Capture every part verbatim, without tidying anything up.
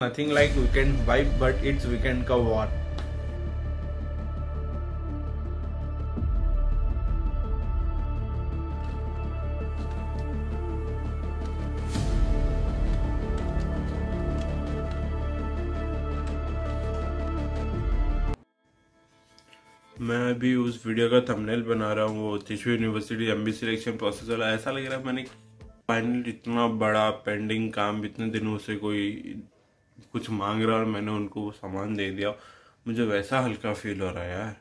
Nothing like weekend vibe, but it's weekend का war. मैं अभी उस वीडियो का थंबनेल बना रहा हूँ, वो Thrissur university MB selection process वाला। ऐसा लग रहा है मैंने फाइनल इतना बड़ा पेंडिंग काम इतने दिनों से कोई कुछ मांग रहा और मैंने उनको वो सामान दे दिया, मुझे वैसा हल्का फील हो रहा है यार।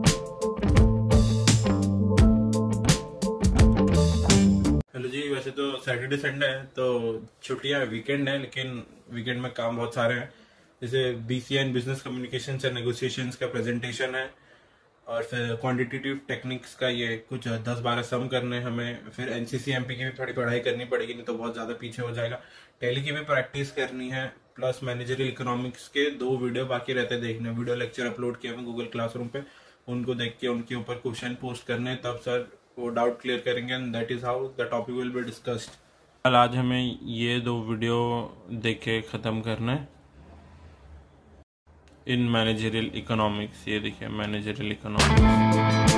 हेलो जी, वैसे तो सैटरडे संडे है तो छुट्टियां, वीकेंड है, लेकिन वीकेंड में काम बहुत सारे हैं। जैसे BCA and business communication and negotiations का प्रेजेंटेशन है, और फिर क्वांटिटेटिव टेक्निक्स का ये कुछ दस बारह सम करने हमें, फिर एनसीसी एमपी की भी थोड़ी पढ़ाई करनी पड़ेगी, नहीं तो बहुत ज्यादा पीछे हो जाएगा। टेली की भी प्रैक्टिस करनी है, प्लस मैनेजरियल इकोनॉमिक्स के दो वीडियो बाकी रहते हैं देखने। वीडियो लेक्चर अपलोड किए हैं गूगल क्लासरूम पे, उनको देख के उनके ऊपर क्वेश्चन पोस्ट करने, तब सर वो डाउट क्लियर करेंगे and that is how the topic will be discussed. आज हमें ये दो वीडियो देख के खत्म करना है इन मैनेजरियल इकोनॉमिक्स। ये देखिए मैनेजरियल इकोनॉमिक्स।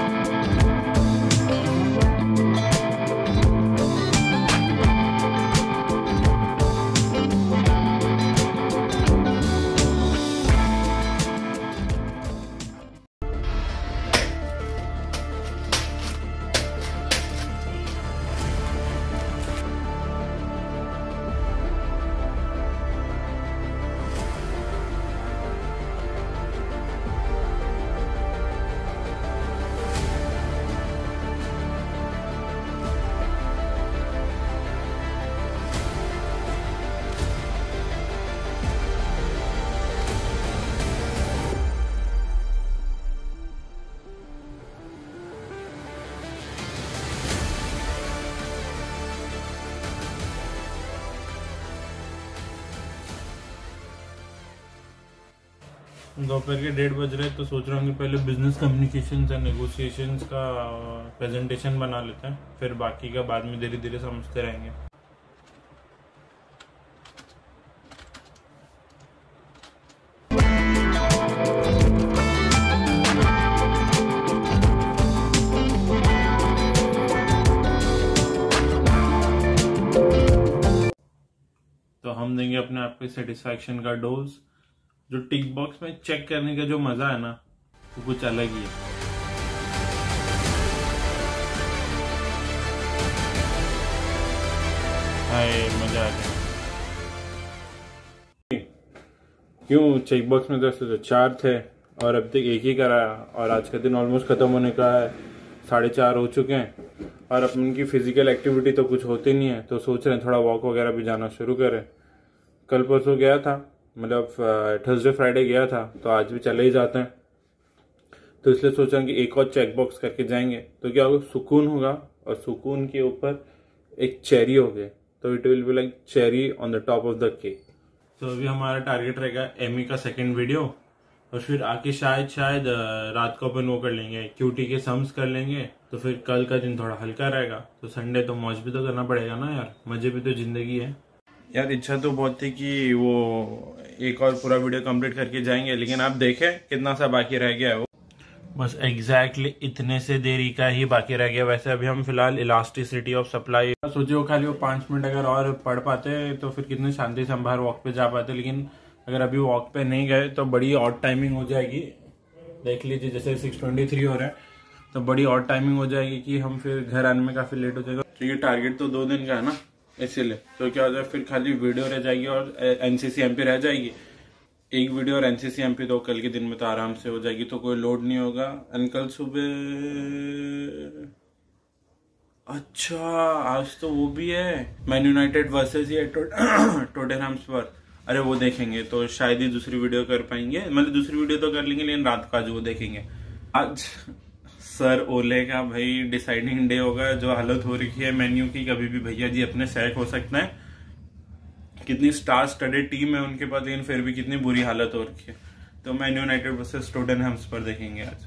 दोपहर के डेढ़ बज रहे तो सोच रहा हूँ कि पहले बिजनेस कम्युनिकेशंस एंड नेगोशिएशंस का प्रेजेंटेशन बना लेते हैं, फिर बाकी का बाद में धीरे धीरे समझते रहेंगे। तो हम देंगे अपने आप को सेटिस्फैक्शन का डोज। जो टिक बॉक्स में चेक करने का जो मजा है ना, वो कुछ अलग ही है। हाय, मजा आ गया। क्यों चेक बॉक्स में तो चार थे और अब तक एक ही कराया, और आज का दिन ऑलमोस्ट खत्म होने का है, साढ़े चार हो चुके हैं और अपन की फिजिकल एक्टिविटी तो कुछ होती नहीं है, तो सोच रहे हैं थोड़ा वॉक वगैरह भी जाना शुरू करें। कल परसों गया था, मतलब थर्सडे फ्राइडे गया था, तो आज भी चले ही जाते हैं, तो इसलिए सोचा कि एक और चेक बॉक्स करके जाएंगे तो क्या होगा, सुकून होगा, और सुकून के ऊपर एक चेरी हो गए तो it will be like cherry on the top of the cake. तो अभी हमारा टारगेट रहेगा एमई का सेकंड वीडियो, और फिर आके शायद शायद रात को अपन वो कर लेंगे, क्यूटी के सम्स कर लेंगे, तो फिर कल का दिन थोड़ा हल्का रहेगा। तो संडे तो मौज भी तो करना पड़ेगा ना यार, मजे भी तो जिंदगी है यार। इच्छा तो बहुत थी कि वो एक और पूरा वीडियो कंप्लीट करके जाएंगे, लेकिन आप देखें कितना सा बाकी रह गया है। वो बस एग्जैक्टली इतने से देरी का ही बाकी रह गया। वैसे अभी हम फिलहाल इलास्टिसिटी ऑफ सप्लाई सोचे वो खाली वो पांच मिनट अगर और पढ़ पाते तो फिर कितने शांति से हम बाहर वॉक पे जा पाते, लेकिन अगर अभी वॉक पे नहीं गए तो बड़ी ऑड टाइमिंग हो जाएगी। देख लीजिए जैसे सिक्स ट्वेंटी थ्री हो रहा है, तो बड़ी ऑड टाइमिंग हो जाएगी कि हम फिर घर आने में काफी लेट हो जाएगा, क्योंकि टारगेट तो दो दिन का है ना, इसीलिए। तो क्या हो जाए, फिर खाली वीडियो रह जाएगी और एनसीसी एमपी रह जाएगी। एक वीडियो और एनसीसी एमपी तो कल के दिन में तो आराम से हो जाएगी, तो कोई लोड नहीं होगा। एंड कल सुबह, अच्छा आज तो वो भी है, मैन यूनाइटेड वर्सेस ये टोटेनहम स्पर। अरे वो देखेंगे तो शायद ही दूसरी वीडियो कर पाएंगे, मतलब दूसरी वीडियो तो कर लेंगे, लेकिन रात का जो वो देखेंगे। आज सर ओले का भाई डिसाइडिंग डे होगा। जो हालत हो रही है मेन्यू की, कभी भी भैया जी अपने सैक हो सकता है। कितनी स्टार स्टडेड टीम है उनके पास, लेकिन फिर भी कितनी बुरी हालत हो रखी है। तो Man United versus Tottenham Spur देखेंगे आज।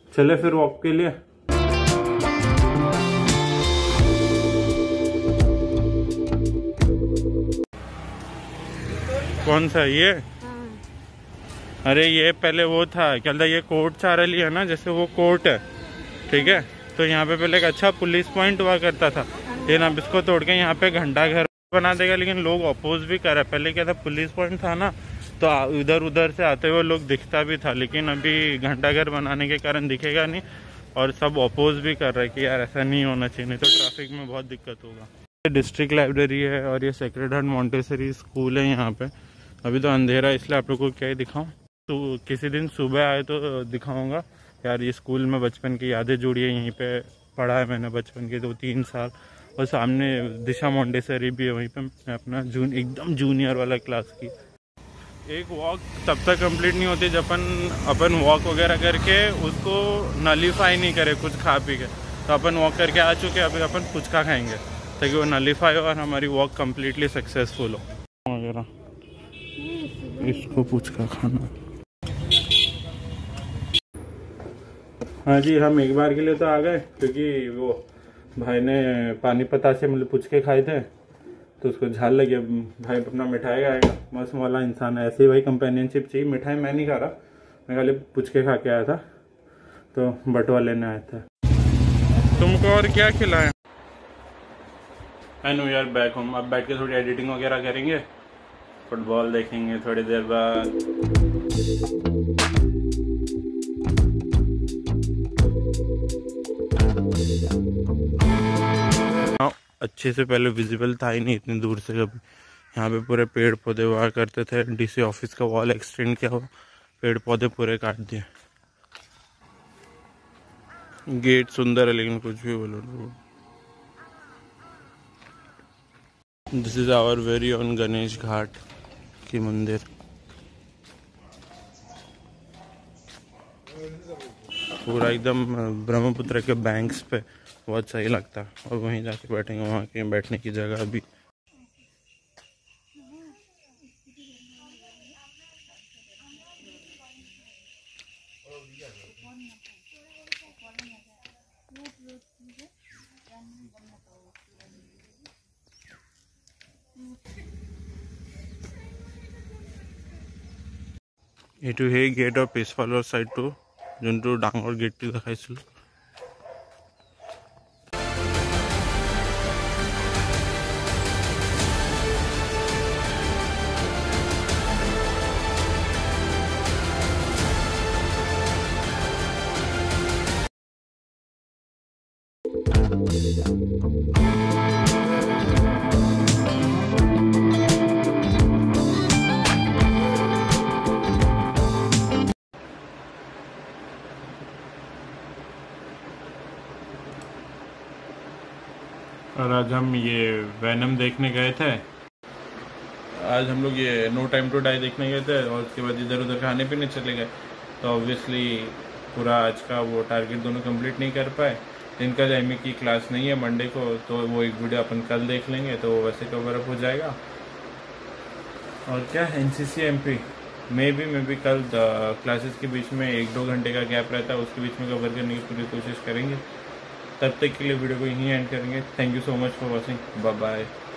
चले फिर वॉक के लिए। कौन सा ये? हाँ। अरे ये पहले वो था क्या था, ये कोर्ट चारली है ना, जैसे वो कोर्ट है, ठीक है। तो यहाँ पे पहले एक अच्छा पुलिस पॉइंट हुआ करता था, लेकिन अब इसको तोड़ के यहाँ पे घंटा घर बना देगा। लेकिन लोग अपोज भी कर रहे हैं। पहले क्या था, पुलिस पॉइंट था ना, तो उधर उधर से आते हुए लोग दिखता भी था, लेकिन अभी घंटा घर बनाने के कारण दिखेगा नहीं, और सब अपोज भी कर रहे हैं कि यार ऐसा नहीं होना चाहिए, नहीं तो ट्रैफिक में बहुत दिक्कत होगा। डिस्ट्रिक्ट लाइब्रेरी है और ये सेक्रेड हार्ट मॉन्टेसरी स्कूल है यहाँ पे। अभी तो अंधेरा है इसलिए आप लोग को क्या ही दिखाऊं, तो किसी दिन सुबह आए तो दिखाऊंगा। यार ये स्कूल में बचपन की यादें जुड़ी है, यहीं पे पढ़ा है मैंने बचपन के दो तीन साल। और सामने दिशा मॉन्टेसरी भी है, वहीं पे मैं अपना जून एकदम जूनियर वाला क्लास की। एक वॉक तब तक कंप्लीट नहीं होती जब अपन अपन वॉक वगैरह करके उसको नलीफाई नहीं करे कुछ खा पी के। तो अपन वॉक करके आ चुके, अभी अपन पुचका खाएंगे ताकि वो नलीफाई हो और हमारी वॉक कम्प्लीटली सक्सेसफुल हो वगैरह। इसको पुचका खाना। हाँ जी, हम एक बार के लिए तो आ गए, क्योंकि वो भाई ने पानीपता से मतलब पुचके खाए थे तो उसको झाल लगे। भाई अपना मिठाई खाएगा, मस्त वाला इंसान है। ऐसे ही भाई कंपेनियनशिप चाहिए। मिठाई मैं नहीं खा रहा, मैं खाली पुचके खा के आया था, तो बटवा लेने आया था। तुमको और क्या खिलाया? आई नो यार, बैक होम। अब बैठ के थोड़ी एडिटिंग वगैरह करेंगे, फुटबॉल देखेंगे थोड़ी देर बाद। अच्छे से पहले विजिबल था ही नहीं इतनी दूर से कभी। यहाँ पे पूरे पेड़ पौधे हुआ करते थे। डीसी ऑफिस का वॉल एक्सटेंड किया हुआ, पेड़ पौधे पूरे काट दिए। गेट सुंदर है लेकिन कुछ भी बोलो। This is our very own Ganesh Ghat की मंदिर। पूरा एकदम ब्रह्मपुत्र के बैंक्स पे, बहुत सही लगता है। और वहीं जाके बैठेंगे, वहाँ के बैठने की जगह भी। এইটো সেই গেটৰ পিছফালৰ সাইডটো যোনটো ডাঙৰ গেটটো দেখাইছিল। और आज हम ये वैनम देखने गए थे। आज हम लोग ये नो टाइम टू डाई देखने गए थे और उसके बाद इधर उधर खाने पीने चले गए। तो ऑब्वियसली पूरा आज का वो टारगेट दोनों कंप्लीट नहीं कर पाए। इनका एम ए की क्लास नहीं है मंडे को, तो वो एक वीडियो अपन कल देख लेंगे, तो वो वैसे कवर अप हो जाएगा। और क्या N C C M P में भी मैं भी कल क्लासेस के बीच में एक दो घंटे का गैप रहता है, उसके बीच में कवर करने की पूरी कोशिश करेंगे। तब तक के लिए वीडियो को यहीं एंड करेंगे। Thank you so much for watching. Bye bye.